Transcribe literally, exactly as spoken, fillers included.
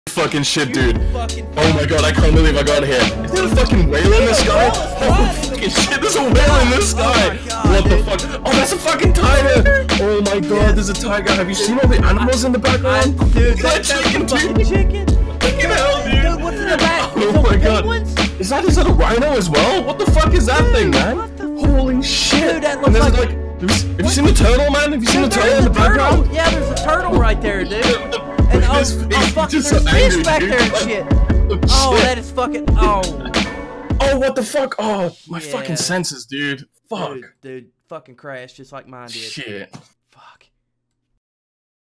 fucking shit, dude. Oh my god, I can't believe I got here. Is there a fucking whale in the sky? Oh fucking shit, there's a whale in the sky! What the fuck? Oh, that's a fucking tiger! Oh my god, there's a tiger. Have you seen all the animals in the background? Dude, that chicken, dude. Chicken. Fucking hell, dude. Dude, what's in the back? Oh my god. Is that, is that a rhino as well? What the fuck is that thing, man? Holy shit. Dude, that looks like... like have you seen the turtle, man? Have you seen the turtle in the background? Yeah, there's a turtle right there, dude. And oh, oh fucking, there's fish back there and shit. Oh, that is fucking, oh. Oh, what the fuck? Oh, my yeah. fucking senses, dude. Fuck. Dude, dude, fucking crashed just like mine did. Shit.